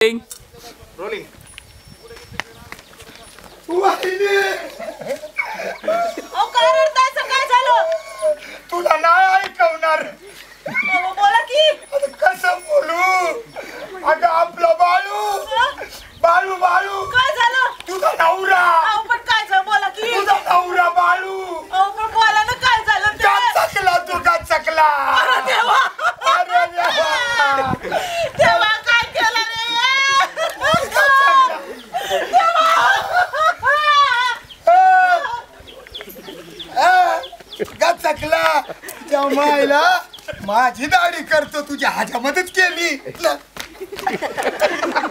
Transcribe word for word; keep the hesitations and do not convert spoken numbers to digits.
Rolling. वाहिनी अहो काय रडतायचं, काय झालं? तुला नाही ऐकवणार. अहो बोला की. आता कसं बोलू? अगं आपला बाळू बाळू बाळू काय झालं? तुझा नवरा. अहो पण काय झालं बोला की. तुझा नवरा बाळू. अहो पण बोला ना काय झालं ते. का चकला तू का चकला. अरे देवा. अरे देवा. देवा काय केलं रे? का चकला त्या मायला माझी दाढी करतो तुझ्या ह्याच्यामध्येच केली.